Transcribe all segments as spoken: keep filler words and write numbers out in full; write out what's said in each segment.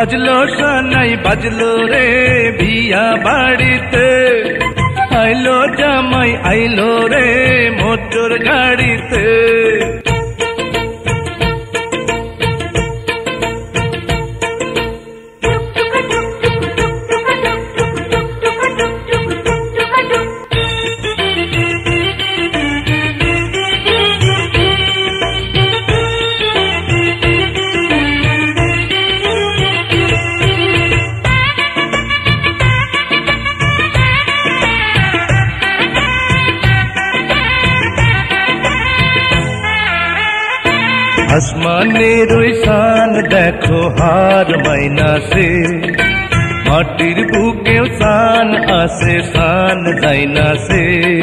বাজলো সানাই বাজলো রে বিয়া বাড়িতে, আইলো জামাই আইলো রে মোটর গাড়িতে। আসমানের ওই শান দেখো হার মাইনাসে, মাটির বুকেও শান আসে শান যাইনাসে।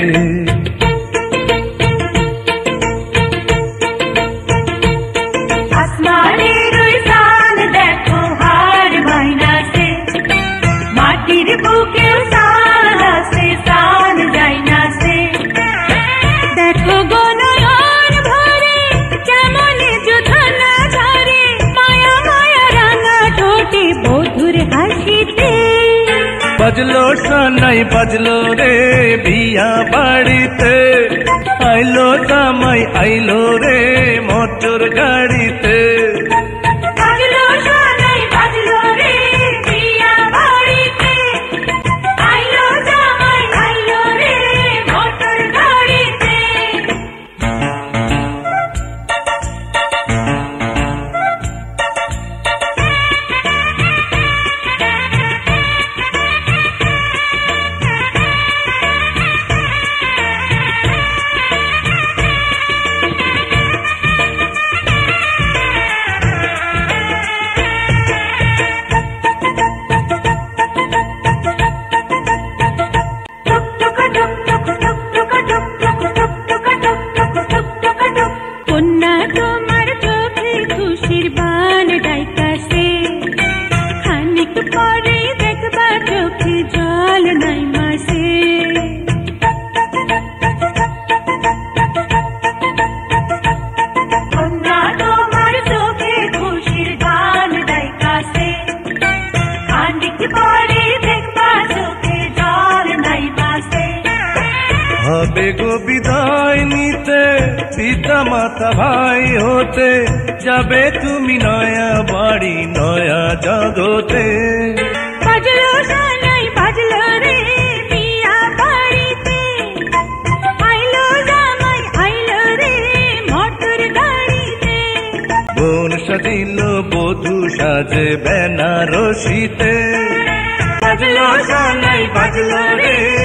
আসমানের ওই শান দেখো হার মাইনাসে, মাটির বুকেও শান আসে শান যাইনাসে। দেখো বাজলো সানাই বাজলো রে বিয়া বাড়িতে, আইলো জামাই আইলো রে মোটর গাড়িতে। বাজলো সানাই বাজলো রে বিয়া বাড়িতে, আইলো জামাই আইলো রে মোটর গাড়িতে। হবে গো বিদায় নিতে পিতা মাতা ভাই হতে, যাবে তুমি নয়া বাড়ি নয়া জগতে। বাজলো সানাই বাজলো রে বিয়া বাড়িতে, আইলো জামাই আইলো রে মোটর গাড়িতে। বোন সাজিল বধূ সাজে বেনারসিতে, বাজলো সানাই বাজলো রে